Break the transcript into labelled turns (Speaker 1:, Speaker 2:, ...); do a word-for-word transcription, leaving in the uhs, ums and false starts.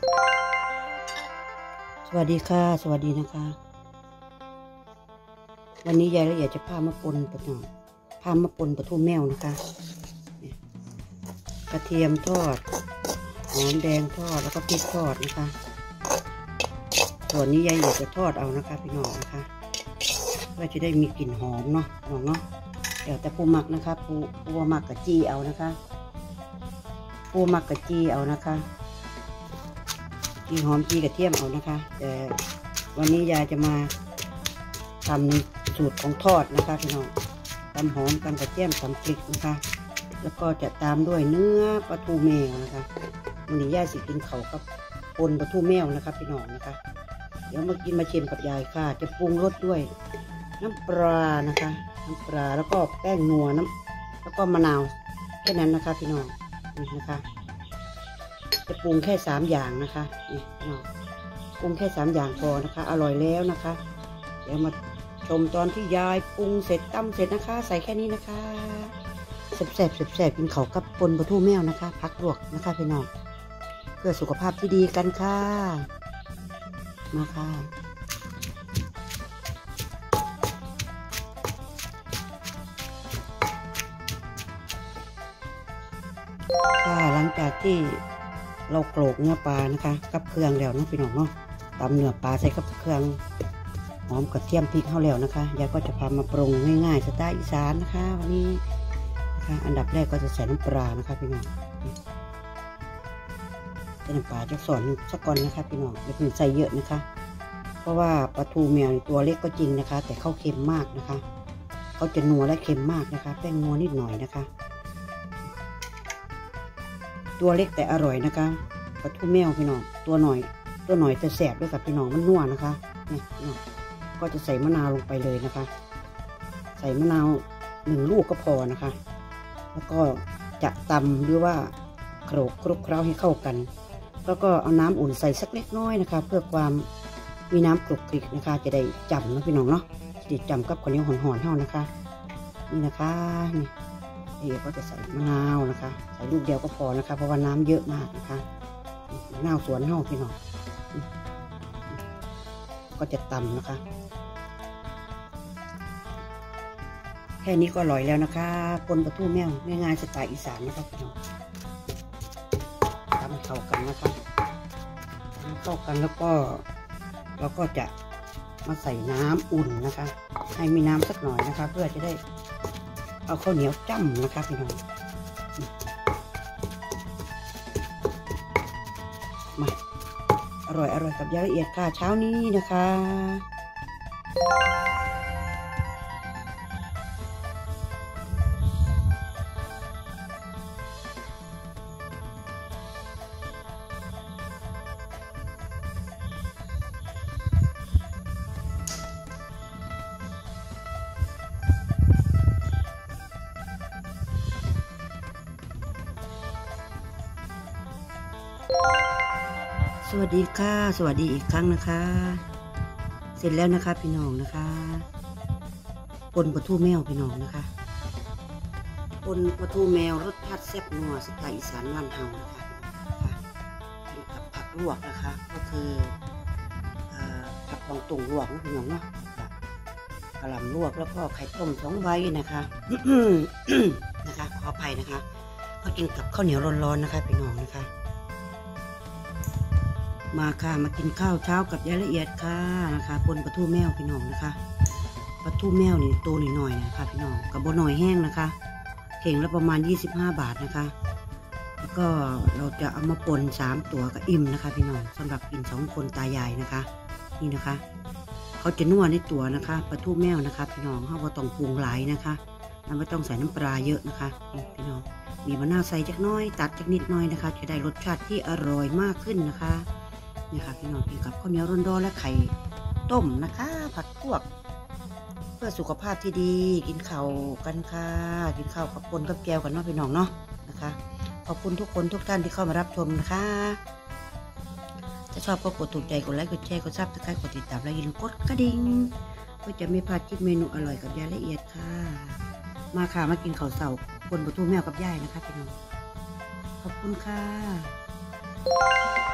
Speaker 1: สวัสดีค่ะสวัสดีนะคะวันนี้ยายละเอียดจะพามาปนปะหน่อยพามาปนปลาทูแมวนะคะกระเทียมทอดหอมแดงทอดแล้วก็พริกทอดนะคะส่วนนี้ยายละเอียดจะทอดเอานะคะพี่น้องนะคะเพื่อจะได้มีกลิ่นหอมเนาะน้องเนาะเดี๋ยวแต่ปูหมักนะคะปูปูหมักกะจีเอานะคะปูหมักกะจีเอานะคะจีหอมจีกระเทียมเอานะคะแต่วันนี้ยายจะมาทำในสูตรของทอดนะคะพี่น้องตำหอมตำกระเทียมตำพริกนะคะแล้วก็จะตามด้วยเนื้อปลาทูแมวนะคะวันนี้ยายสิกินเขากับปนปลาทูแมวนะคะพี่น้องนะคะเดี๋ยวมากินมาชิมกับยายค่ะจะปรุงรสด้วยน้ำปลานะคะน้ำปลาแล้วก็แป้งนัวน้ำแล้วก็มะนาวแค่นั้นนะคะพี่น้องนี่นะคะจะปรุงแค่สามอย่างนะคะนี่พี่น้องปรุงแค่สามอย่างพอนะคะอร่อยแล้วนะคะเดี๋ยวมาชมตอนที่ยายปรุงเสร็จตำเสร็จนะคะใส่แค่นี้นะคะแซ่บแซ่บแซ่บกินเขากับปนปลาทูแมวนะคะพักลวกนะคะพี่น้องเพื่อสุขภาพที่ดีกันค่ะมาค่ะค่ะหลังจากที่เราโขลกเนื้อปลานะคะกับเครื่องแล้วนะพี่น้องเนาะตำเนื้อปลาใส่กับเครื่องหอมกระเทียมพริกเข้าแล้วนะคะยายก็จะพามาปรุงง่ายๆสไตล์อีสานนะคะวันนี้นะคะอันดับแรกก็จะใส่น้ำปลานะคะพี่น้องใส่น้ำปลาจะสอนสักก่อนนะคะพี่น้องอย่าเพิ่งใส่เยอะนะคะเพราะว่าปลาทูแมวตัวเล็กก็จริงนะคะแต่เขาเค็มมากนะคะเขาจะนัวและเค็มมากนะคะแป้งนัวนิดหน่อยนะคะตัวเล็กแต่อร่อยนะคะปลาทูแมวพี่น้องตัวหน่อยตัวหน่อยแต่แสบด้วยกับพี่น้องมันนัวนะคะเนี่ยก็จะใส่มะนาวลงไปเลยนะคะใส่มะนาวหนึ่งลูกก็พอนะคะแล้วก็จะตำหรือว่าโขลกคลุกเคล้าให้เข้ากันแล้วก็เอาน้ำอุ่นใส่สักเล็กน้อยนะคะเพื่อความมีน้ำกรุบกริบนะคะจะได้จำนะพี่น้องเนาะจะได้จำกับข้าวเหนียวห่อนๆเท่านะคะนี่นะคะนี่เอ๋ก็จะใส่มะนาวนะคะใส่ลูกเดียวก็พอนะคะเพราะว่าน้ำเยอะมากนะคะมะนาวสวนเท่าพี่น้องก็จะตำนะคะแค่นี้ก็อร่อยแล้วนะคะปนปลาทูแมวง่ายๆสไตล์อีสานนะคะพี่น้องทำเข้ากันนะคะทำเข้ากันแล้วก็เราก็จะมาใส่น้ำอุ่นนะคะให้มีน้ำสักหน่อยนะคะเพื่อจะได้เอาข้าวเหนียวจ้ำนะคะพี่น้องมาอร่อยอร่อยกับยายละเอียดค่ะเช้านี้นะคะสวัสดีค่ะสวัสดีอีกครั้งนะคะเสร็จแล้วนะคะพี่น้องนะคะปนปลาทูแมวพี่น้องนะคะปนปลาทูแมวรสชาติแซ่บนัวสไตล์อีสานบ้านเฮานะคะกินกับผักลวกนะคะก็คือผักบางตุ่งลวกนะพี่น้องเนาะกระหล่ำลวกแล้วก็ไข่ต้มสองใบนะคะนะคะขออภัยนะคะก็กินกับข้าวเหนียวร้อนๆนะคะพี่น้องนะคะมาค่ะมากินข้าวเช้ากับยายละเอียดค่ะนะคะปนปลาทูแมวพี่น้องนะคะปลาทูแมวนี่ตัวหน่อยๆนะคะพี่น้องกับบ่หน่อยแห้งนะคะเข่งละประมาณยี่สิบห้าบาทนะคะแล้วก็เราจะเอามาปนสามตัวกับอิ่มนะคะพี่น้องสำหรับกินสองคนตายายนะคะนี่นะคะเขาจะนัวในตัวนะคะปลาทูแมวนะคะพี่น้องเขาบ่ต้องปรุงหลายนะคะแล้วไม่ต้องใส่น้ำปลาเยอะนะคะพี่น้องมีมะนาวใส่จักน้อยตัดจักนิดน้อยนะคะจะได้รสชาติที่อร่อยมากขึ้นนะคะนี่ค่ะพี่น้องกินกับข้าวเหนียวร้อนๆและไข่ต้มนะคะผัดพวกเพื่อสุขภาพที่ดีกินข้าวกันค่ะกินข้าวกับปนกับแก้วกันเนาะพี่น้องเนาะนะคะขอบคุณทุกคนทุกท่านที่เข้ามารับชมนะคะถ้าชอบก็กดถูกใจกดไลค์กดแชร์กดซับสไครต์กดติดตามและอย่าลืมกดกระดิ่งเพื่อจะไม่พลาดคลิปเมนูอร่อยกับยายละเอียดค่ะมาค่ะมากินข้าวเสาปนปลาทูแมวกับยายนะคะพี่น้องขอบคุณค่ะ